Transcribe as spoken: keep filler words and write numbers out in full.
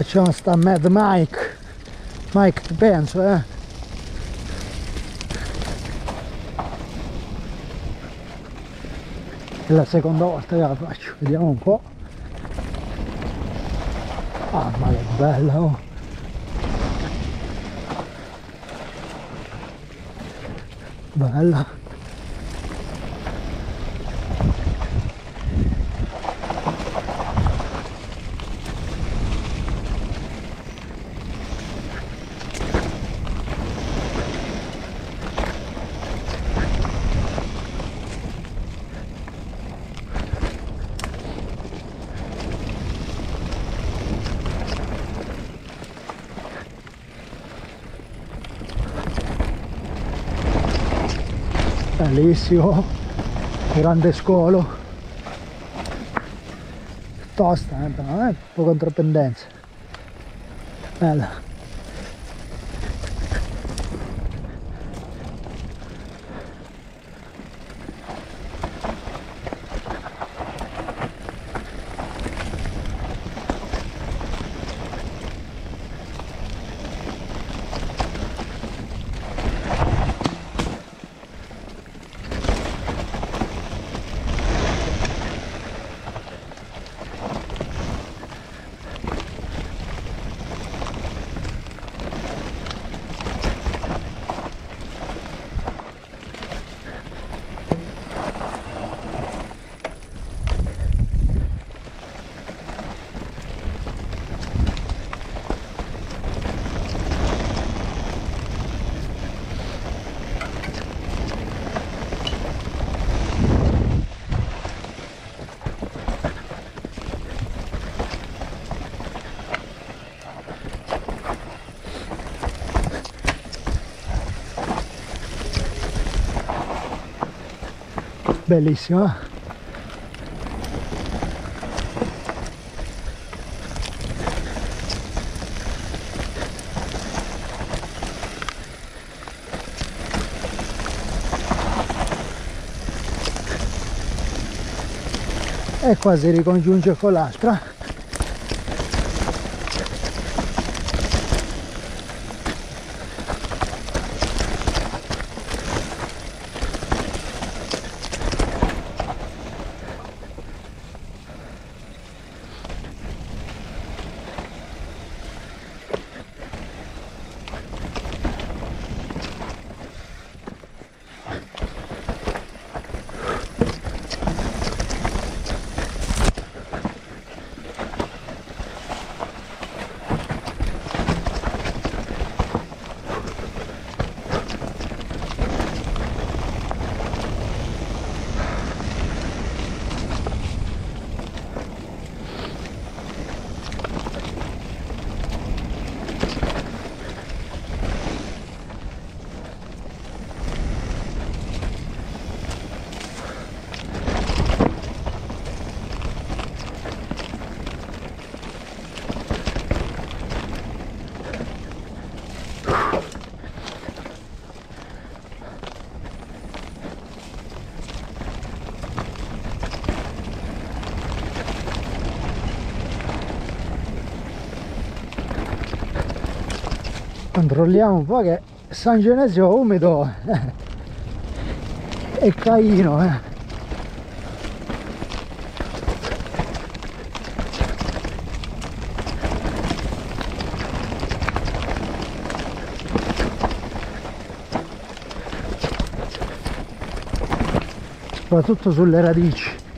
Facciamo sta Mad Mike, Mike penso, eh. È la seconda volta che la faccio, vediamo un po'. Ah, ma che bella, oh. Bella. Bellissimo, grande scolo, tosta, eh, però, eh? Un po' contropendenza, bella. Bellissima. E qua si ricongiunge con l'altra. Controlliamo un po' che San Genesio umido e Caino, eh. Soprattutto sulle radici.